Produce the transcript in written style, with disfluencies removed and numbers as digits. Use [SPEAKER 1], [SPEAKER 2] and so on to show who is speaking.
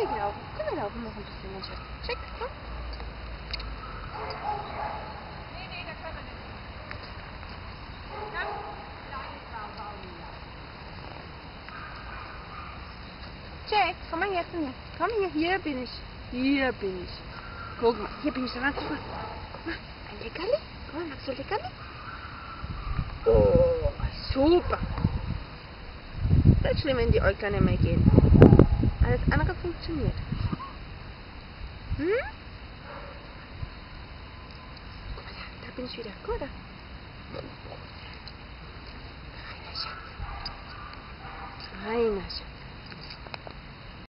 [SPEAKER 1] Komm, wir laufen noch ein bisschen, mein Schatz. Check, komm.
[SPEAKER 2] Nee, da können wir nicht. Ganz kleines Baumila.
[SPEAKER 1] Jack, komm mal her zu mir. Komm hier bin ich. Hier bin ich. Guck mal, hier bin ich. Guck mal, ein Leckerli. Guck mal, magst du Leckerli? Oh, super. Ist nicht schlimm, wenn die Äuglein nicht mehr gehen. Alles andere funktioniert. Hm? Guck mal, da bin ich wieder. Guck mal da. Feiner Schatz. Feiner Schatz.